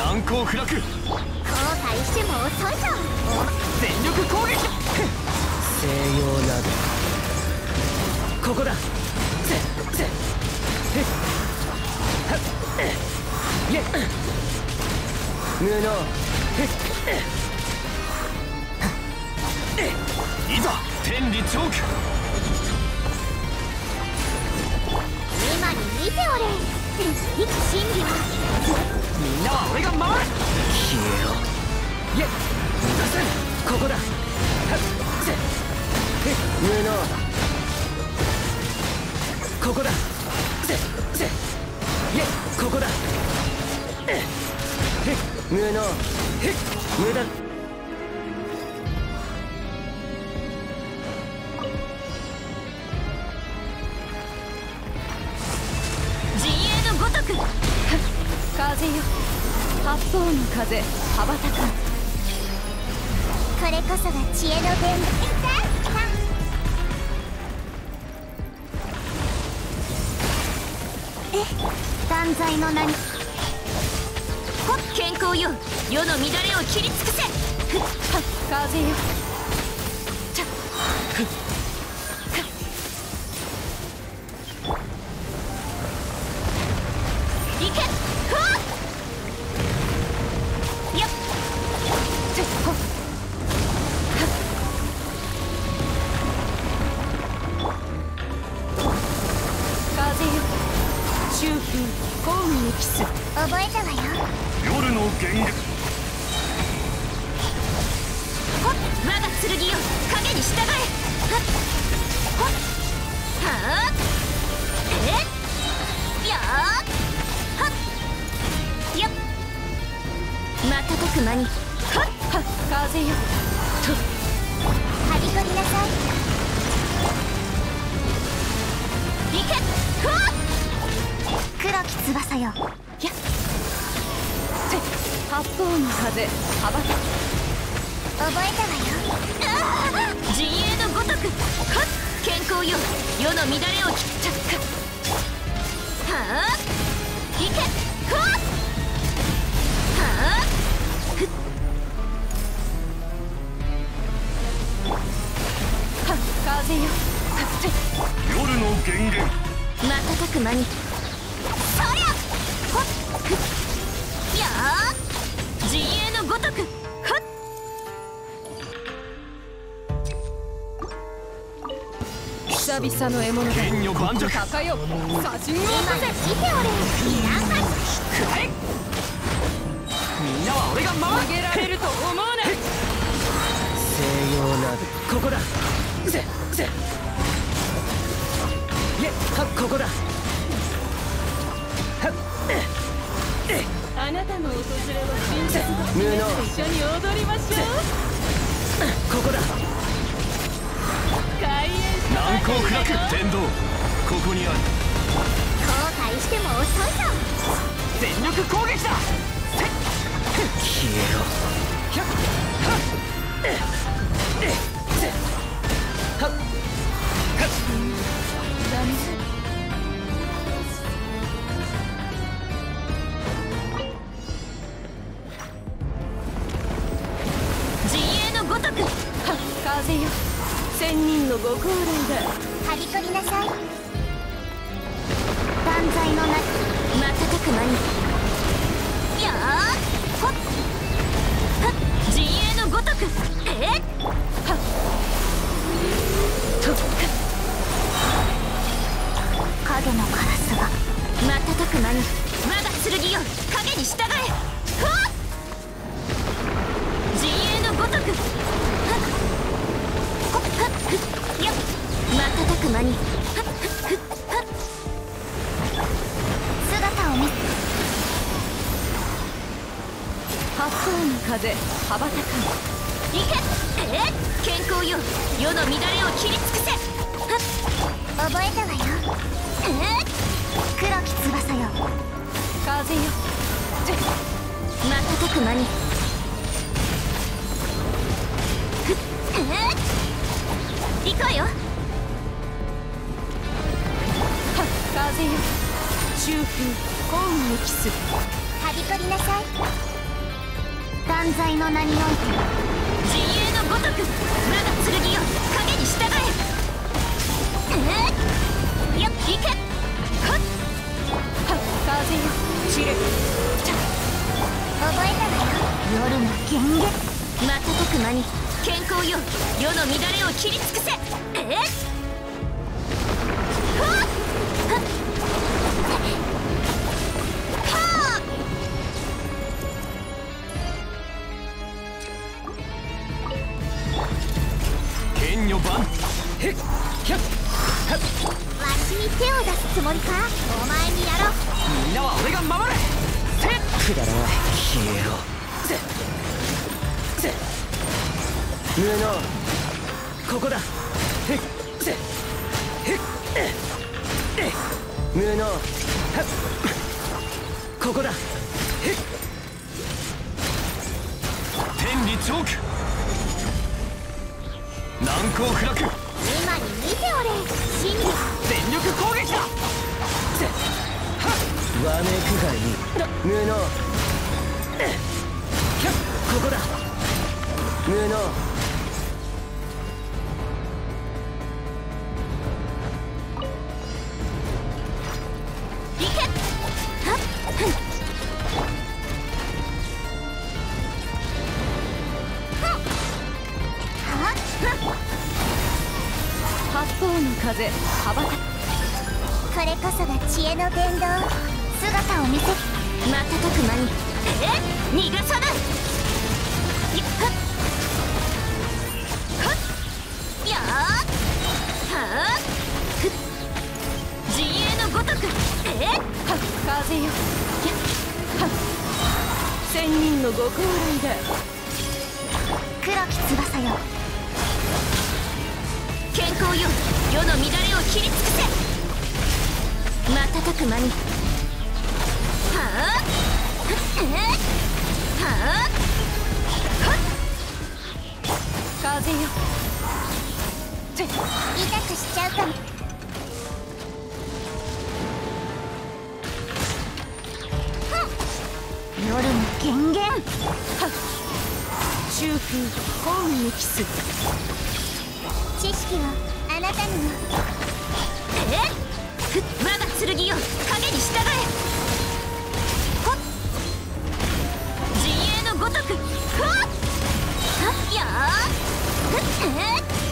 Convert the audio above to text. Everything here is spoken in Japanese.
難攻不落。後悔しても遅いぞ。 全力攻撃。 西洋鍋ここだ。無能。 いざ天理チョーク。 今に見ておれ。真理はみんなは俺が守る。 消えろ。 いえ逃がせん。 ここだ。無能。ここだ。いえここだ。無能。無駄。 風よ、八方の風羽ばたく。 これこそが知恵の伝道。断罪の名に健康よ、世の乱れを切り尽くせ。風よ。行け。秋風幸運にキス。 覚えたわよ。 夜の源源。 我が剣よ、影に従え。はあ。やっ。瞬く間に。風よ。 はびこりなさい。 行け。 黒き翼よ。 八方の風羽ばたく。 覚えたわよ。 陣営のごとく。健康よ、世の乱れを切っちゃった。はあ。行け。はあ。風よ。 夜の源源。 瞬く間に。そりゃ。やあ。陣営のごとく。久々の獲物だ。 剣女盤石。 高よ、左陣を今に見ておれ。いらんか食らえ。みんなは俺が守る。 逃げられると思うな。 西洋鍋ここだ。いえここだ。 あなたの訪れは親切だ。 無能。 一緒に踊りましょう。 ここだ。 開演したば難かり攻不落。 だよ。 天道ここにある。 後悔しても遅いぞ。 全力攻撃だ。 消えろ。 ダメ。陣営のごとく。風よ、千人のご高齢だ。 はびこりなさい。断罪の名。 瞬く間に。やあ。陣営のごとく。 影のカラスが瞬く間に。我が剣よ、影に従え。陣営のごとく。やっ。瞬く間に。 姿を見せ。 八方の風羽ばたく。行け。健康よ、世の乱れを切り尽くせ。 覚えたわよ。黒き翼よ。 風よ。瞬く間に。行こうよ。風よ、秋風幸運にキス。 はびこりなさい。 犯罪の名において陣営のごとく我が剣よ影に従え。よっ行け。はっ風よ散れ。 覚えたわよ、夜の権限。 瞬く間に健康よ世の乱れを切り尽くせ。 剣女番へっひゃっはっわしに手を出すつもりか。お前にやろう。 みんなは俺が守れ。 くだらない消えろ。無能ここだ。へっせへっ無能はっここだ。へっ天理チョーク難攻不落。 今に見ておれ、真理。 全力攻撃だ。 わめくがいい。無能ひゃっここだ。無能行け。はっ八方の風羽ばた。 これこそが知恵の伝道。姿を見せ。 瞬く間に逃がさない。はっはっやーはっふっ陣営のごとくはっ風よやっはっ千人のご高麗だ。 黒き翼よ、 健康よ世の乱れを切り尽くせ。瞬く間にはあはあはっ風よ痛くしちゃうかも。夜の権限。 はっ中空本に帰す。 知識はあなたにも。 ふっ我が剣よ影に従え。ほっ陣営のごとくふわっはっやーふっ